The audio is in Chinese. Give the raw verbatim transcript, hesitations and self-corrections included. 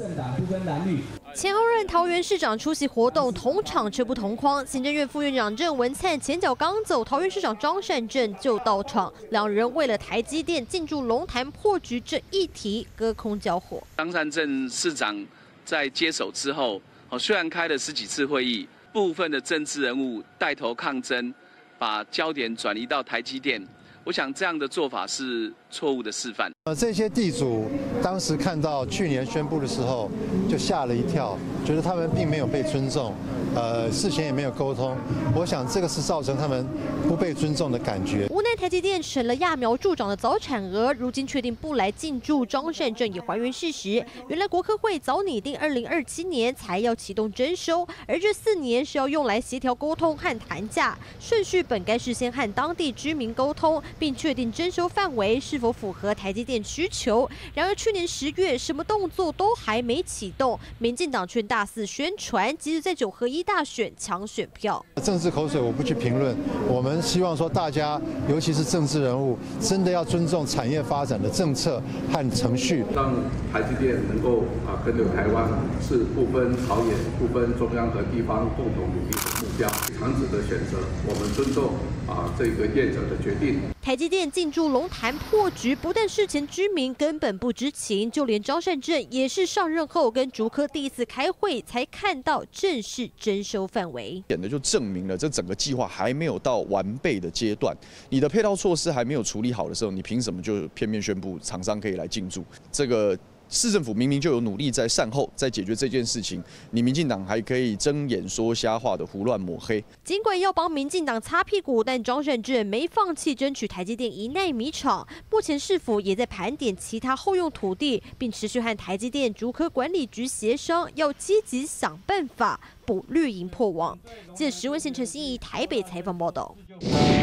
政党不分蓝绿。 前后任桃园市长出席活动，同场却不同框。行政院副院长郑文灿前脚刚走，桃园市长张善政就到场，两人为了台积电进驻龙潭破局这一题隔空交火。 张善政市长在接手之后，哦，虽然开了十几次会议，部分的政治人物带头抗争，把焦点转移到台积电。我想这样的做法是错误的示范。 呃，这些地主当时看到去年宣布的时候，就吓了一跳，觉得他们并没有被尊重，呃，事前也没有沟通。我想这个是造成他们不被尊重的感觉。 无奈台积电成了揠苗助长的早产儿，如今确定不来进驻，张善政也还原事实。原来国科会早拟定二零二七年才要启动征收，而这四年是要用来协调沟通和谈价，顺序本该是先和当地居民沟通，并确定征收范围是否符合台积电需求。然而去年十月，什么动作都还没启动，民进党却大肆宣传，急着在九合一大选抢选票。 政治口水我不去评论，我们希望说大家，尤其是政治人物，真的要尊重产业发展的政策和程序， 让台积电能够啊跟着台湾是不分朝野、不分中央和地方共同努力的目标。长子的选择，我们尊重啊这个业者的决定。 台积电进驻龙潭破局，不但事前居民根本不知情，就连张善政也是上任后跟竹科第一次开会才看到正式征收范围， 显的就证明了这整个计划还没有到完备的阶段，你的配套措施还没有处理好的时候，你凭什么就片面宣布厂商可以来进驻？这个市政府明明就有努力在善后，在解决这件事情，你民进党还可以睁眼说瞎话的胡乱抹黑。 尽管要帮民进党擦屁股，但张善政没放弃争取台积电一奈米厂。目前市府也在盘点其他后用土地，并持续和台积电竹科管理局协商，要积极想办法补绿营破网。记者石文贤、陈欣怡台北采访报道。